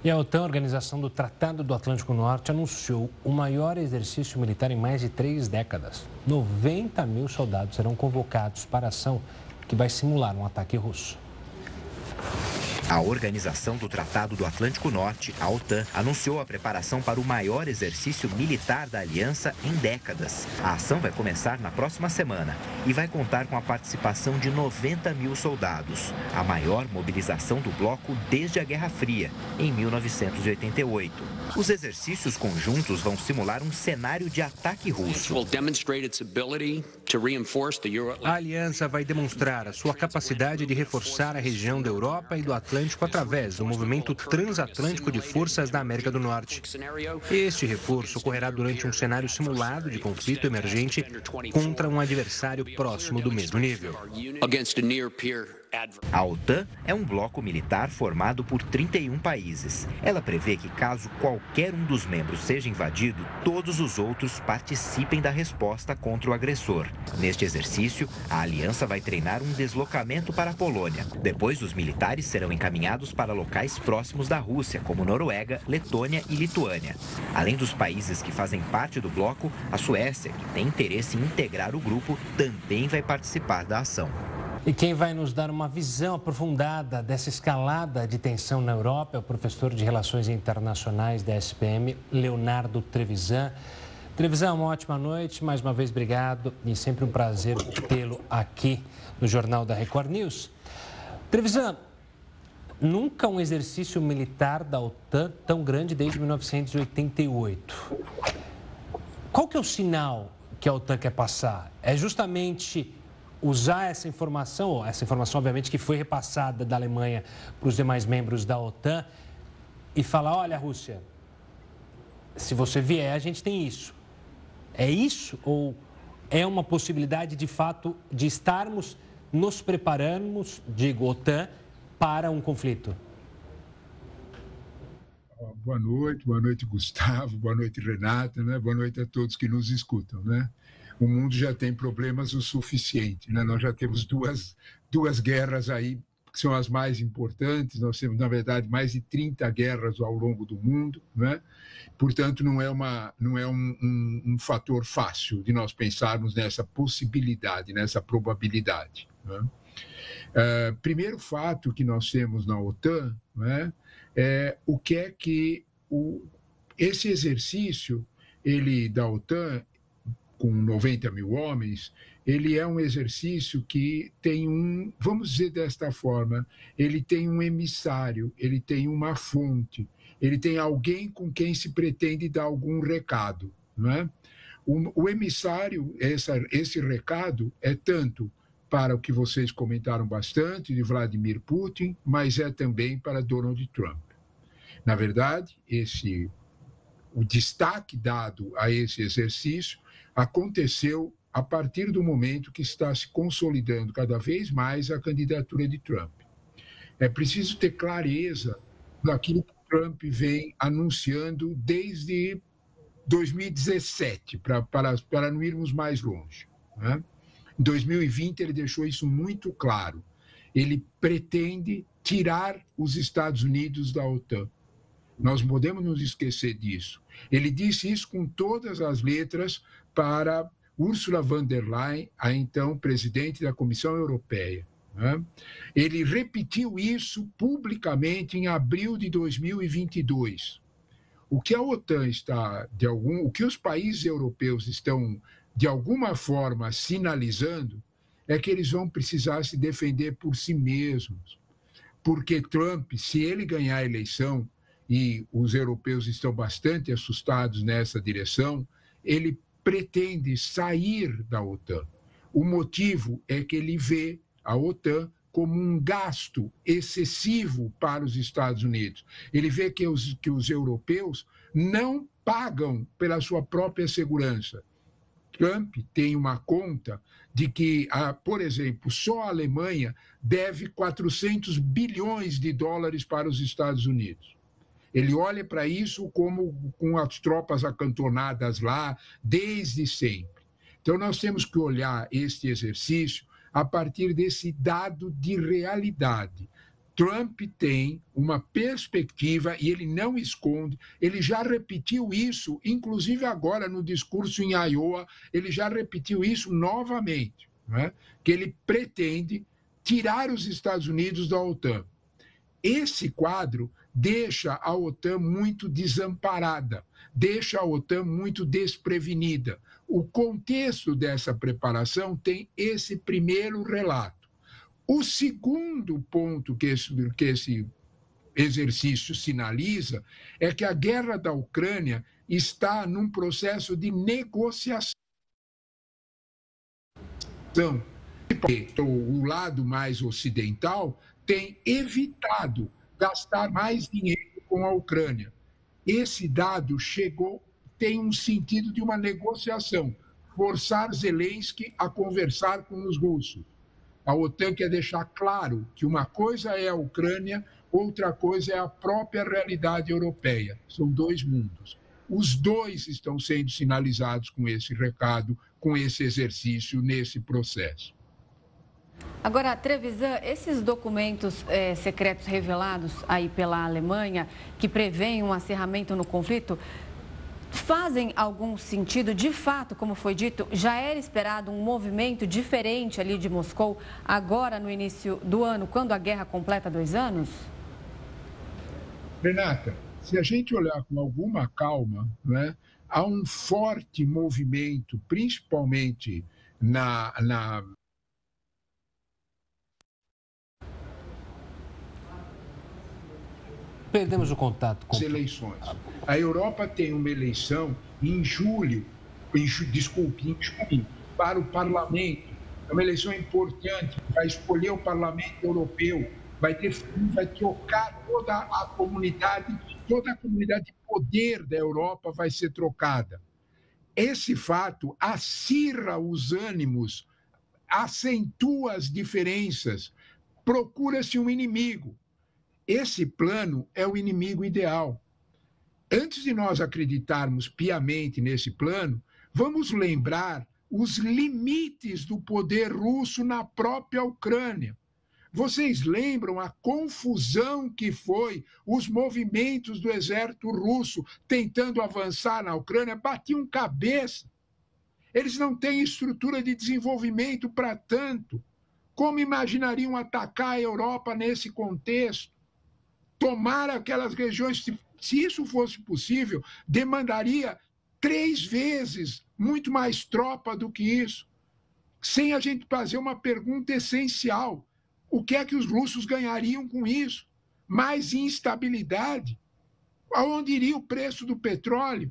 E a OTAN, a Organização do Tratado do Atlântico Norte, anunciou o maior exercício militar em mais de 3 décadas. 90 mil soldados serão convocados para a ação que vai simular um ataque russo. A Organização do Tratado do Atlântico Norte, a OTAN, anunciou a preparação para o maior exercício militar da aliança em décadas. A ação vai começar na próxima semana e vai contar com a participação de 90 mil soldados, a maior mobilização do bloco desde a Guerra Fria, em 1988. Os exercícios conjuntos vão simular um cenário de ataque russo. A aliança vai demonstrar a sua capacidade de reforçar a região da Europa e do Atlântico através do movimento transatlântico de forças da América do Norte. Este reforço ocorrerá durante um cenário simulado de conflito emergente contra um adversário próximo do mesmo nível. A OTAN é um bloco militar formado por 31 países. Ela prevê que, caso qualquer um dos membros seja invadido, todos os outros participem da resposta contra o agressor. Neste exercício, a aliança vai treinar um deslocamento para a Polônia. Depois, os militares serão encaminhados para locais próximos da Rússia, como Noruega, Letônia e Lituânia. Além dos países que fazem parte do bloco, a Suécia, que tem interesse em integrar o grupo, também vai participar da ação. E quem vai nos dar uma visão aprofundada dessa escalada de tensão na Europa é o professor de Relações Internacionais da SPM, Leonardo Trevisan. Trevisan, uma ótima noite, mais uma vez obrigado e sempre um prazer tê-lo aqui no Jornal da Record News. Trevisan, nunca um exercício militar da OTAN tão grande desde 1988. Qual que é o sinal que a OTAN quer passar? É justamente usar essa informação obviamente que foi repassada da Alemanha para os demais membros da OTAN e falar, olha, Rússia, se você vier, a gente tem isso. É isso ou é uma possibilidade de fato de estarmos nos preparando, digo, OTAN, para um conflito? Boa noite, Gustavo, boa noite, Renata, né? Boa noite a todos que nos escutam, né? O mundo já tem problemas o suficiente, né? Nós já temos duas guerras aí, que são as mais importantes. Nós temos, na verdade, mais de 30 guerras ao longo do mundo, né? Portanto, não é um fator fácil de nós pensarmos nessa possibilidade, nessa probabilidade, né? Primeiro fato que nós temos na OTAN, né, é o que é que esse exercício da OTAN, com 90 mil homens, ele é um exercício que tem vamos dizer desta forma, ele tem um emissário, ele tem uma fonte, ele tem alguém com quem se pretende dar algum recado, não é? O emissário, esse recado é tanto para o que vocês comentaram bastante, de Vladimir Putin, mas é também para Donald Trump. Na verdade, o destaque dado a esse exercício aconteceu a partir do momento que está se consolidando cada vez mais a candidatura de Trump. É preciso ter clareza daquilo que Trump vem anunciando desde 2017, para não irmos mais longe, né? Em 2020, ele deixou isso muito claro. Ele pretende tirar os Estados Unidos da OTAN. Nós não podemos nos esquecer disso. Ele disse isso com todas as letras para Ursula von der Leyen, a então presidente da Comissão Europeia, né? Ele repetiu isso publicamente em abril de 2022. O que a OTAN o que os países europeus estão de alguma forma sinalizando é que eles vão precisar se defender por si mesmos. Porque Trump, se ele ganhar a eleição, e os europeus estão bastante assustados nessa direção, ele pretende sair da OTAN. O motivo é que ele vê a OTAN como um gasto excessivo para os Estados Unidos. Ele vê que os europeus não pagam pela sua própria segurança. Trump tem uma conta de que, por exemplo, só a Alemanha deve 400 bilhões de dólares para os Estados Unidos. Ele olha para isso como com as tropas acantonadas lá desde sempre. Então, nós temos que olhar este exercício a partir desse dado de realidade. Trump tem uma perspectiva e ele não esconde, ele já repetiu isso, inclusive agora no discurso em Iowa, ele já repetiu isso novamente, né? Que ele pretende tirar os Estados Unidos da OTAN. Esse quadro deixa a OTAN muito desamparada, deixa a OTAN muito desprevenida. O contexto dessa preparação tem esse primeiro relato. O segundo ponto que esse exercício sinaliza é que a guerra da Ucrânia está num processo de negociação. O lado mais ocidental tem evitado gastar mais dinheiro com a Ucrânia. Esse dado tem um sentido de uma negociação, forçar Zelensky a conversar com os russos. A OTAN quer deixar claro que uma coisa é a Ucrânia, outra coisa é a própria realidade europeia. São dois mundos. Os dois estão sendo sinalizados com esse recado, com esse exercício, nesse processo. Agora, Trevisan, esses documentos secretos revelados aí pela Alemanha, que prevêem um acirramento no conflito, fazem algum sentido? De fato, como foi dito, já era esperado um movimento diferente ali de Moscou, agora no início do ano, quando a guerra completa 2 anos? Renata, se a gente olhar com alguma calma, né, há um forte movimento, principalmente Perdemos o contato com as eleições. A Europa tem uma eleição em julho, para o parlamento. É uma eleição importante, vai escolher o parlamento europeu, vai trocar toda a comunidade de poder da Europa vai ser trocada. Esse fato acirra os ânimos, acentua as diferenças, procura-se um inimigo. Esse plano é o inimigo ideal. Antes de nós acreditarmos piamente nesse plano, vamos lembrar os limites do poder russo na própria Ucrânia. Vocês lembram a confusão que foi os movimentos do exército russo tentando avançar na Ucrânia? Batiam cabeça. Eles não têm estrutura de desenvolvimento para tanto. Como imaginariam atacar a Europa nesse contexto? Tomar aquelas regiões, se isso fosse possível, demandaria 3 vezes muito mais tropa do que isso, sem a gente fazer uma pergunta essencial. O que é que os russos ganhariam com isso? Mais instabilidade? Aonde iria o preço do petróleo?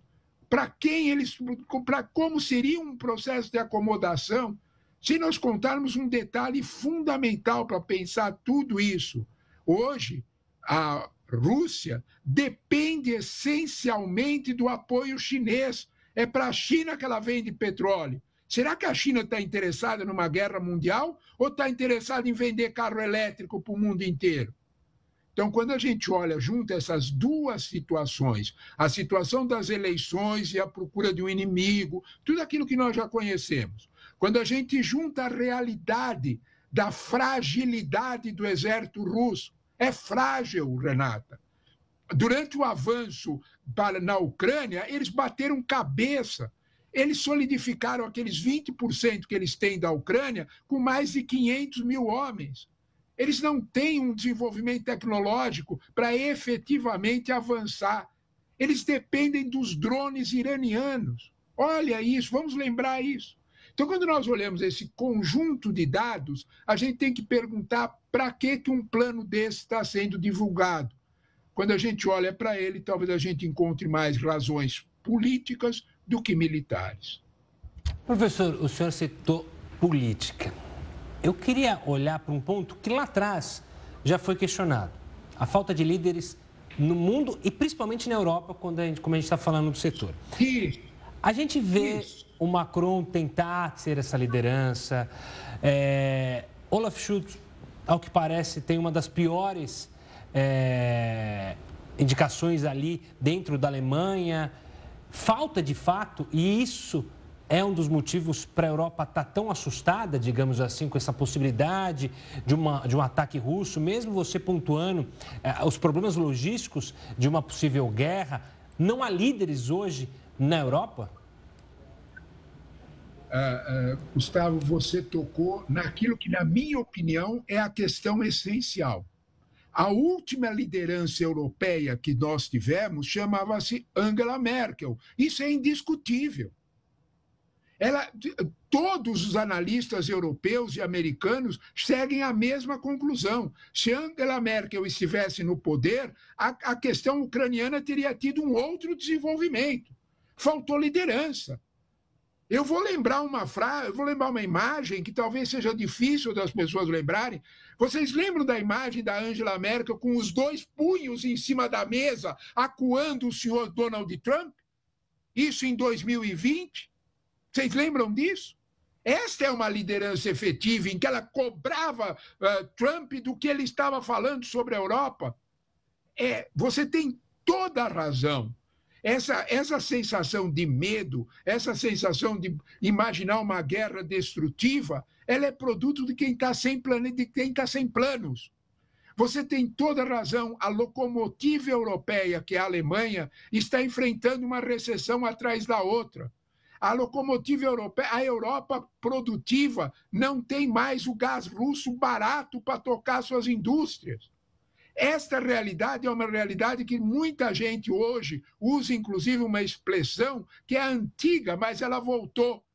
Como seria um processo de acomodação? Se nós contarmos um detalhe fundamental para pensar tudo isso, hoje, a Rússia depende essencialmente do apoio chinês. É para a China que ela vende petróleo. Será que a China está interessada numa guerra mundial ou está interessada em vender carro elétrico para o mundo inteiro? Então, quando a gente olha junto essas duas situações, a situação das eleições e a procura de um inimigo, tudo aquilo que nós já conhecemos, quando a gente junta a realidade da fragilidade do exército russo, é frágil, Renata. Durante o avanço na Ucrânia, eles bateram cabeça. Eles solidificaram aqueles 20% que eles têm da Ucrânia com mais de 500 mil homens. Eles não têm um desenvolvimento tecnológico para efetivamente avançar. Eles dependem dos drones iranianos. Olha isso, vamos lembrar isso. Então, quando nós olhamos esse conjunto de dados, a gente tem que perguntar para que um plano desse está sendo divulgado. Quando a gente olha para ele, talvez a gente encontre mais razões políticas do que militares. Professor, o senhor citou política. Eu queria olhar para um ponto que lá atrás já foi questionado. A falta de líderes no mundo e principalmente na Europa, como a gente está falando do setor. Isso. A gente vê o Macron tentar ser essa liderança. Olaf Scholz, ao que parece, tem uma das piores indicações ali dentro da Alemanha. Falta, de fato, e isso é um dos motivos para a Europa estar tão assustada, digamos assim, com essa possibilidade de um ataque russo, mesmo você pontuando os problemas logísticos de uma possível guerra? Não há líderes hoje na Europa? Gustavo, você tocou naquilo que, na minha opinião, é a questão essencial. A última liderança europeia que nós tivemos chamava-se Angela Merkel. Isso é indiscutível. Todos os analistas europeus e americanos seguem a mesma conclusão. Se Angela Merkel estivesse no poder, a questão ucraniana teria tido um outro desenvolvimento. Faltou liderança. Eu vou lembrar uma imagem que talvez seja difícil das pessoas lembrarem. Vocês lembram da imagem da Angela Merkel com os dois punhos em cima da mesa, acuando o senhor Donald Trump? Isso em 2020? Vocês lembram disso? Esta é uma liderança efetiva em que ela cobrava Trump do que ele estava falando sobre a Europa. Você tem toda a razão. Essa sensação de medo, essa sensação de imaginar uma guerra destrutiva, ela é produto de quem está sem plano, de quem está sem planos. Você tem toda a razão, a locomotiva europeia, que é a Alemanha, está enfrentando uma recessão atrás da outra. A locomotiva europeia, a Europa produtiva, não tem mais o gás russo barato para tocar suas indústrias. Esta realidade é uma realidade que muita gente hoje usa, inclusive, uma expressão que é antiga, mas ela voltou.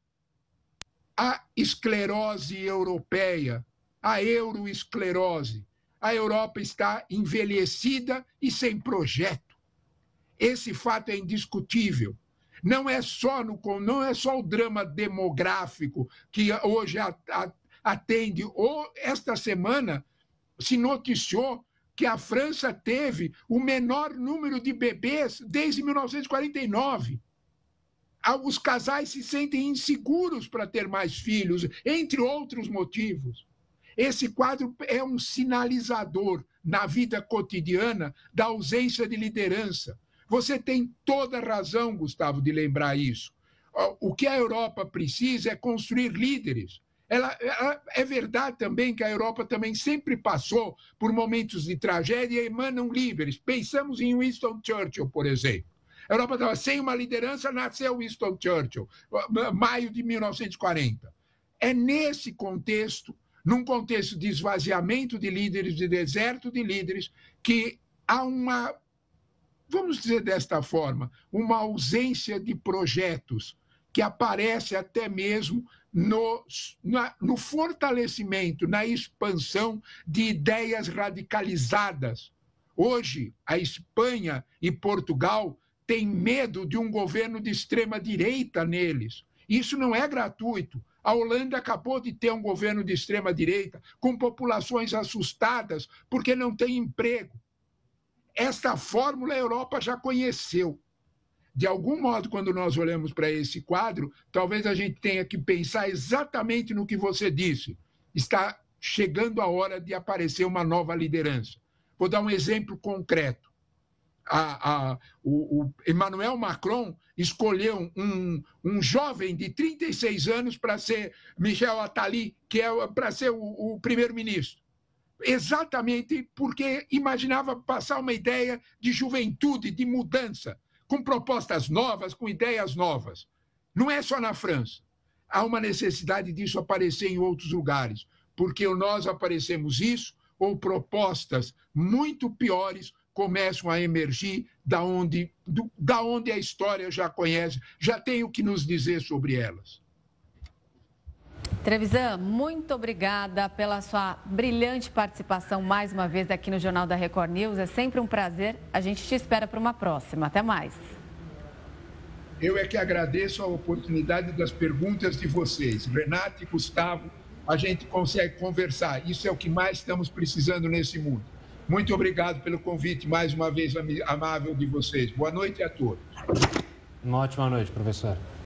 A esclerose europeia, a euroesclerose. A Europa está envelhecida e sem projeto. Esse fato é indiscutível. Não é só o drama demográfico que hoje atende. Esta semana se noticiou que a França teve o menor número de bebês desde 1949. Os casais se sentem inseguros para ter mais filhos, entre outros motivos. Esse quadro é um sinalizador na vida cotidiana da ausência de liderança. Você tem toda a razão, Gustavo, de lembrar isso. O que a Europa precisa é construir líderes. É verdade também que a Europa também sempre passou por momentos de tragédia e emanam líderes. Pensamos em Winston Churchill, por exemplo. A Europa estava sem uma liderança, nasceu Winston Churchill, maio de 1940. É nesse contexto, num contexto de esvaziamento de líderes, de deserto de líderes, que há vamos dizer desta forma, uma ausência de projetos que aparece até mesmo no fortalecimento, na expansão de ideias radicalizadas. Hoje, a Espanha e Portugal têm medo de um governo de extrema-direita neles. Isso não é gratuito. A Holanda acabou de ter um governo de extrema-direita, com populações assustadas porque não tem emprego. Esta fórmula a Europa já conheceu. De algum modo, quando nós olhamos para esse quadro, talvez a gente tenha que pensar exatamente no que você disse. Está chegando a hora de aparecer uma nova liderança. Vou dar um exemplo concreto. O Emmanuel Macron escolheu um jovem de 36 anos para ser Michel Attali, que é para ser o primeiro-ministro. Exatamente porque imaginava passar uma ideia de juventude, de mudança, com propostas novas, com ideias novas. Não é só na França. Há uma necessidade disso aparecer em outros lugares, porque nós aparecemos isso, ou propostas muito piores começam a emergir da onde a história já conhece, já tem o que nos dizer sobre elas. Trevisan, muito obrigada pela sua brilhante participação mais uma vez aqui no Jornal da Record News. É sempre um prazer. A gente te espera para uma próxima. Até mais. Eu é que agradeço a oportunidade das perguntas de vocês. Renata e Gustavo, a gente consegue conversar. Isso é o que mais estamos precisando nesse mundo. Muito obrigado pelo convite, mais uma vez, amável de vocês. Boa noite a todos. Uma ótima noite, professor.